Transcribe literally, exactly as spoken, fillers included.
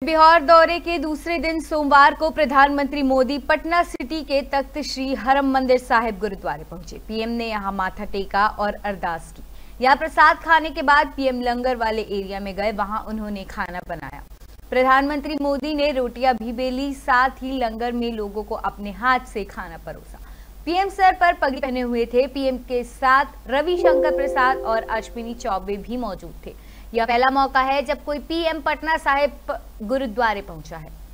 बिहार दौरे के दूसरे दिन सोमवार को प्रधानमंत्री मोदी पटना सिटी के तख्त श्री हरमंदिर साहिब गुरुद्वारे पहुंचे। पीएम ने यहां माथा टेका और अरदास की। यहां प्रसाद खाने के बाद पीएम लंगर वाले एरिया में गए, वहां उन्होंने खाना बनाया। प्रधानमंत्री मोदी ने रोटियां भी बेली, साथ ही लंगर में लोगों को अपने हाथ से खाना परोसा। पीएम सर पर पगड़ी पहने हुए थे। पीएम के साथ रविशंकर प्रसाद और अश्विनी चौबे भी मौजूद थे। यह पहला मौका है जब कोई पीएम पटना साहिब गुरुद्वारे पहुंचा है।